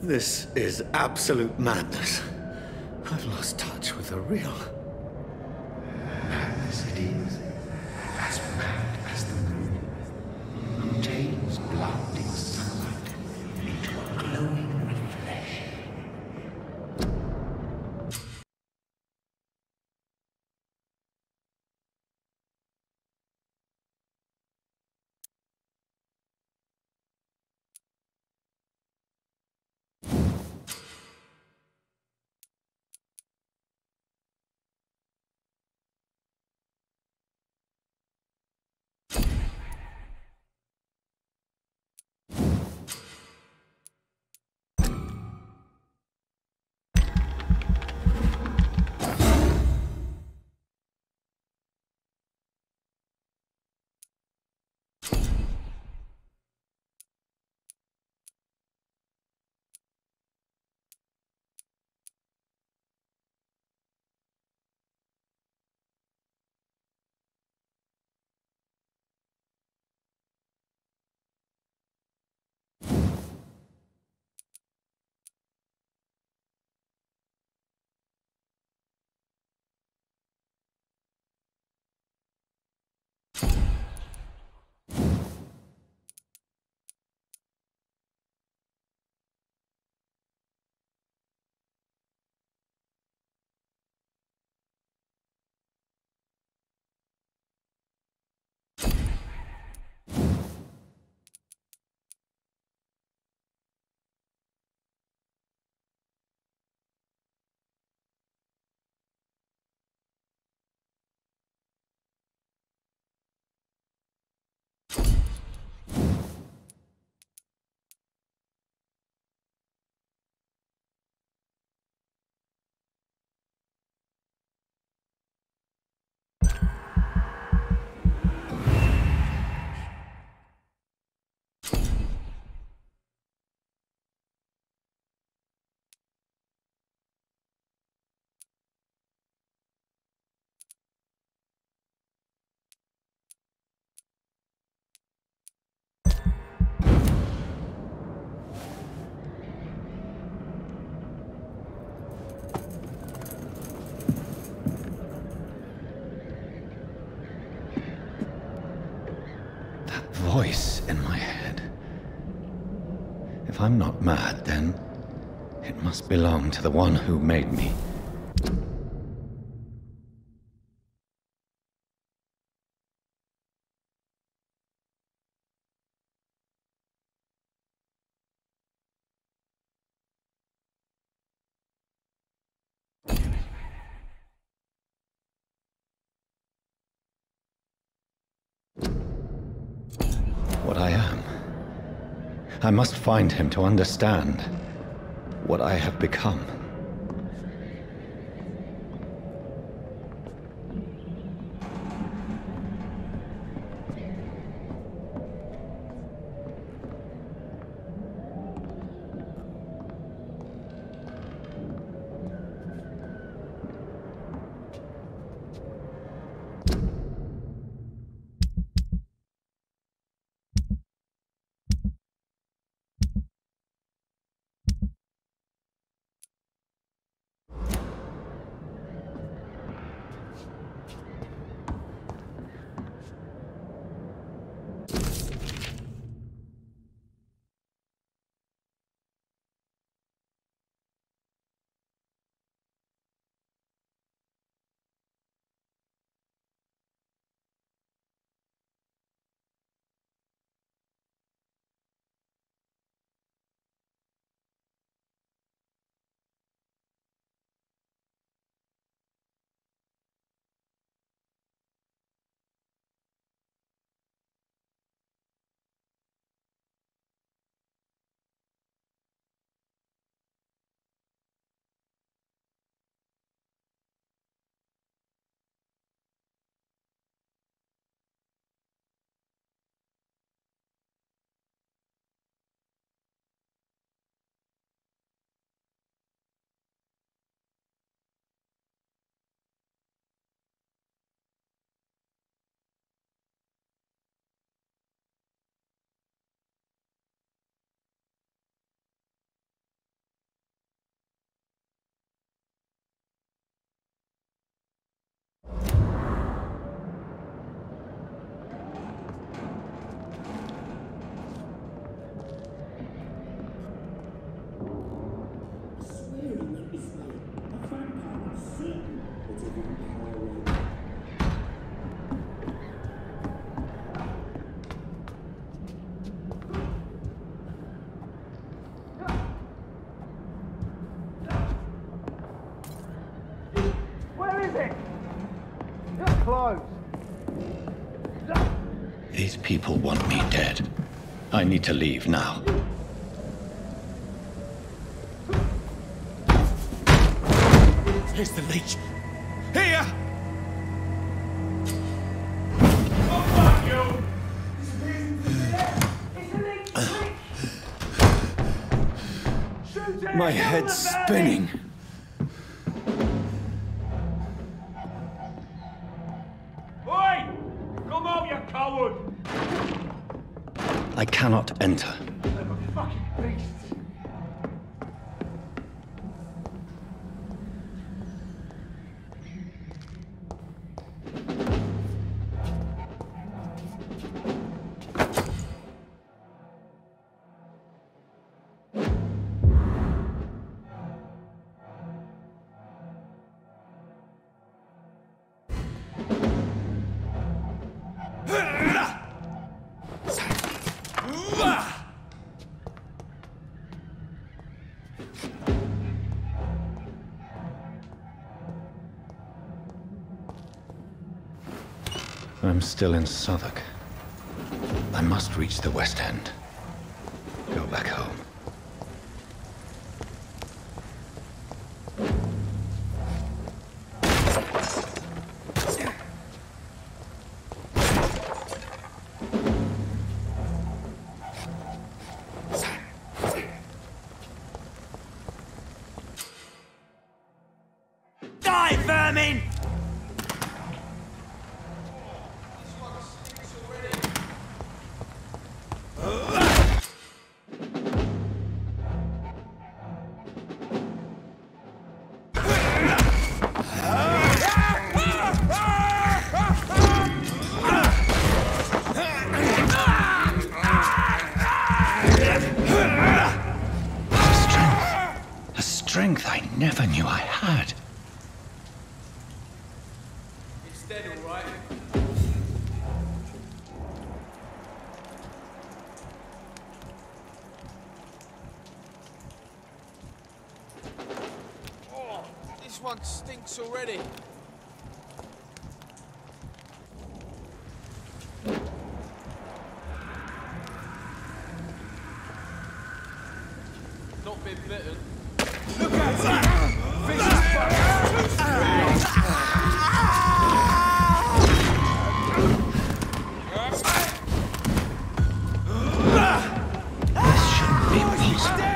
This is absolute madness. I've lost touch with the real. Madness it is, as mad as the moon, who changes blinding sunlight into a glowing reflection. Voice in my head. If I'm not mad, then it must belong to the one who made me. What I am. I must find him to understand what I have become. is it? You're close. These people want me dead. I need to leave now. Here's the leech. Here! Oh, fuck you! My head's spinning. Oi! Come out, you coward! I cannot enter. Like a fucking beast. I'm still in Southwark. I must reach the West End. Go back home. Die, vermin! A strength I never knew I had. It's dead, all right. Oh, this one stinks already. Not been bitten. Look at it! Vicious This shouldn't be possible.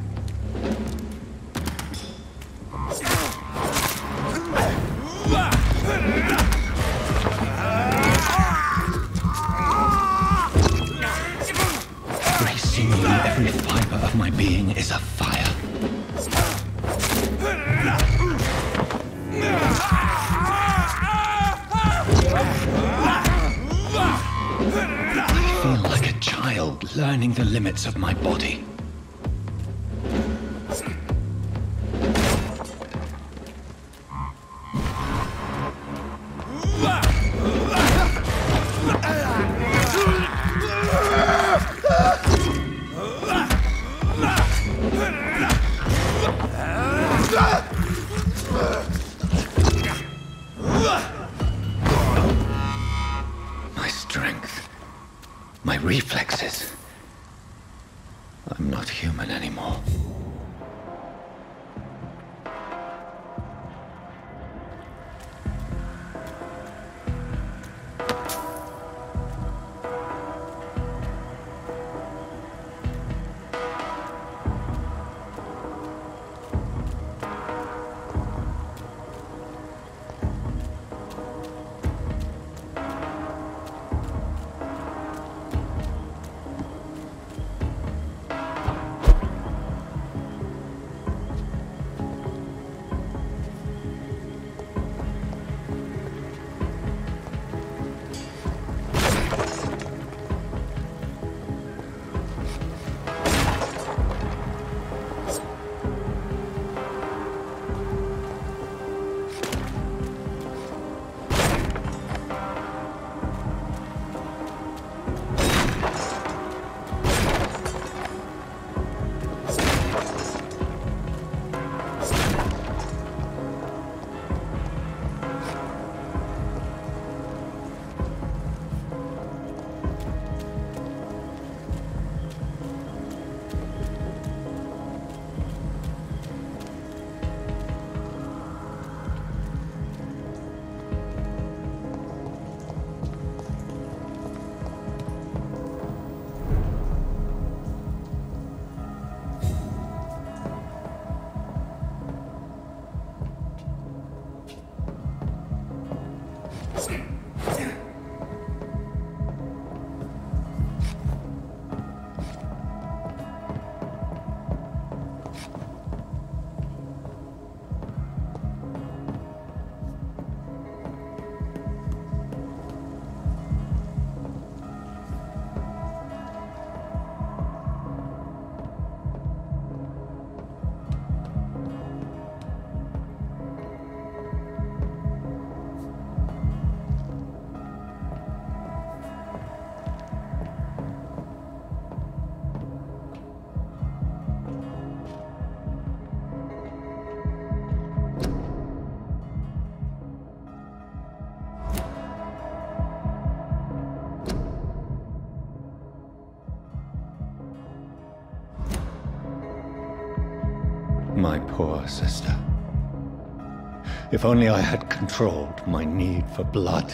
Racing me, every fiber of my being is afire. I feel like a child learning the limits of my body. My strength, my reflexes. I'm not human anymore. My poor sister. If only I had controlled my need for blood.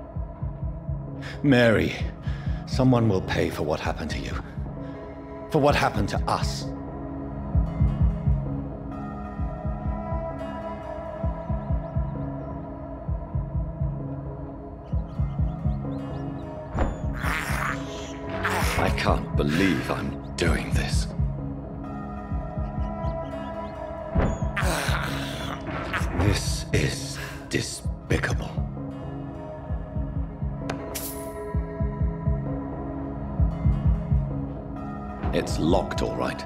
Mary, someone will pay for what happened to you. For what happened to us. I can't believe I'm doing this. This is despicable. It's locked, all right.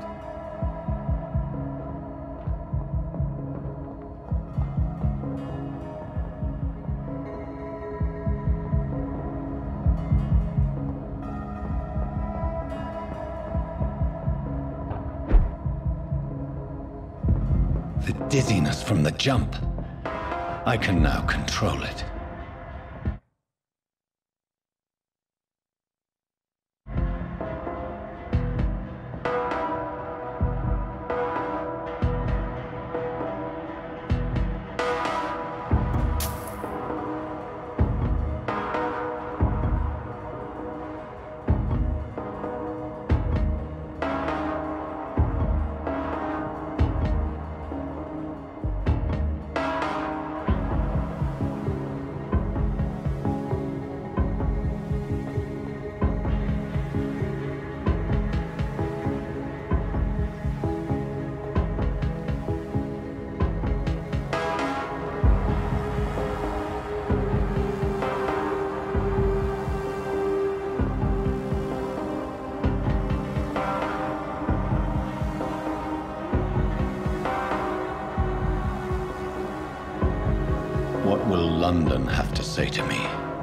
The dizziness from the jump. I can now control it. What will London have to say to me?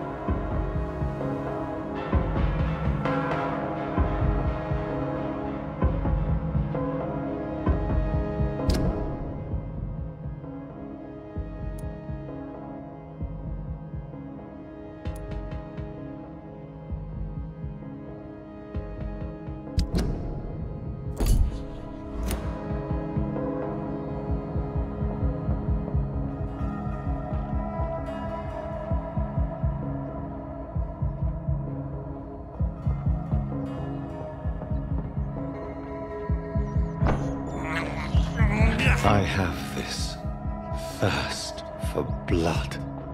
I have this thirst for blood.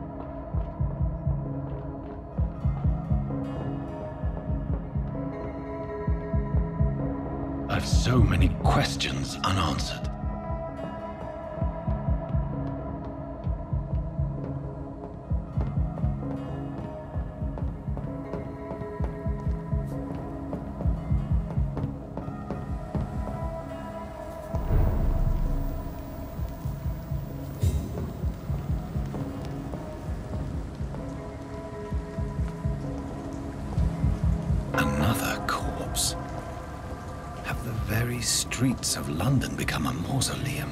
I've so many questions unanswered. Another corpse. Have the very streets of London become a mausoleum?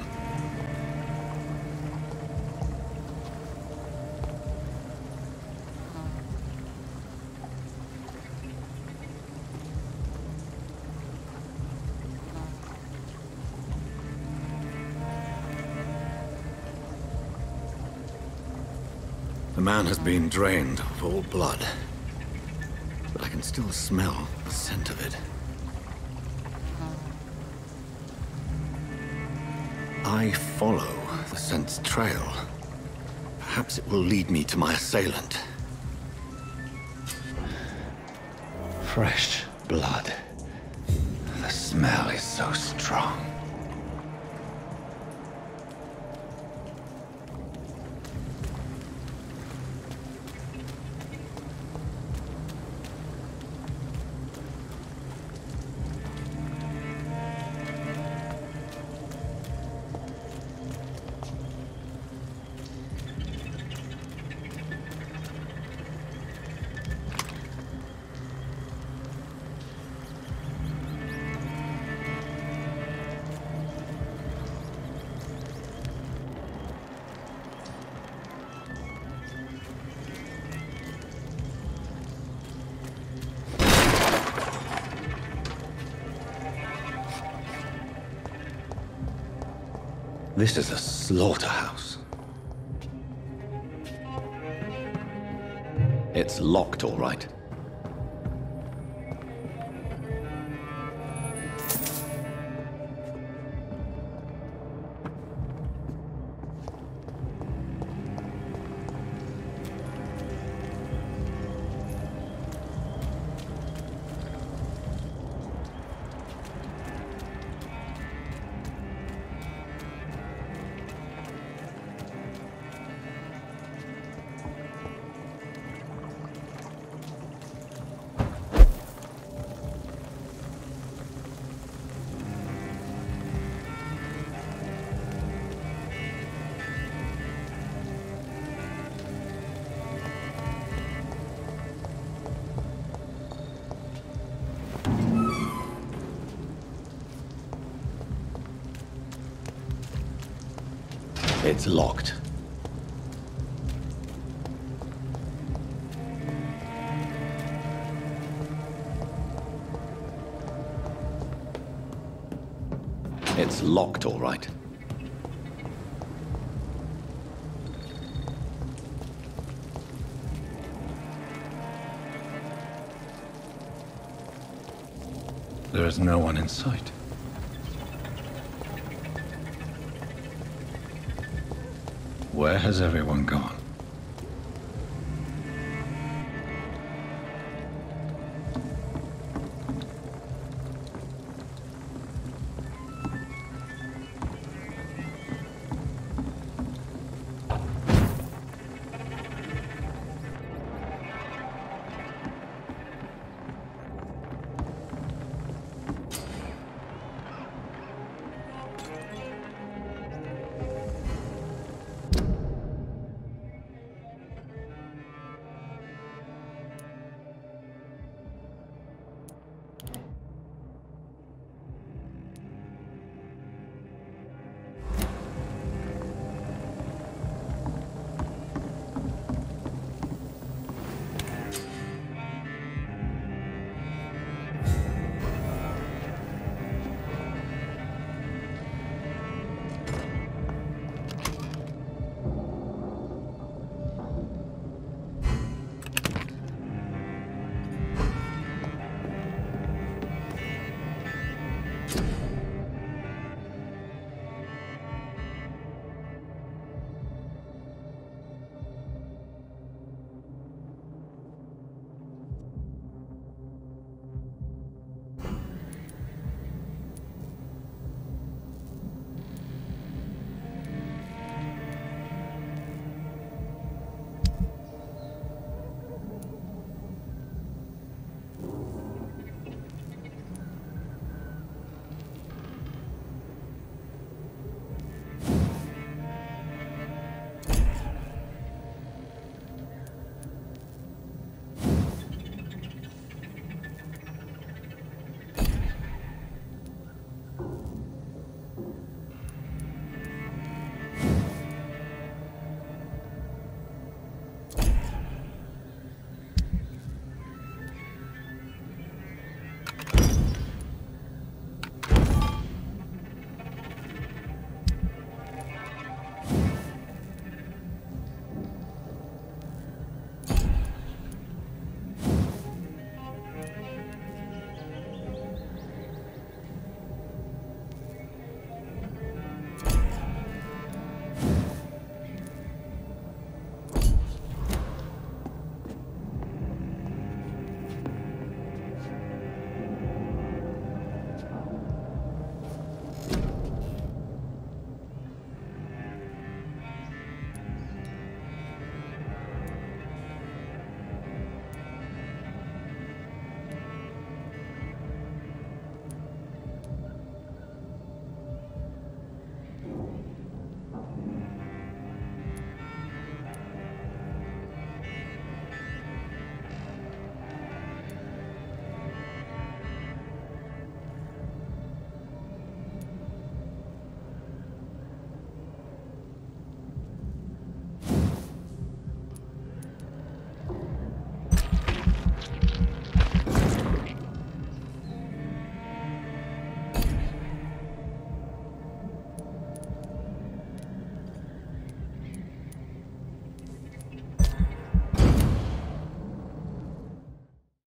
The man has been drained of all blood, but I can still smell the scent of it. I follow the scent's trail. Perhaps it will lead me to my assailant. Fresh blood. The smell is so strong. This is a slaughterhouse. It's locked, all right. It's locked. It's locked, all right. There is no one in sight. Where has everyone gone?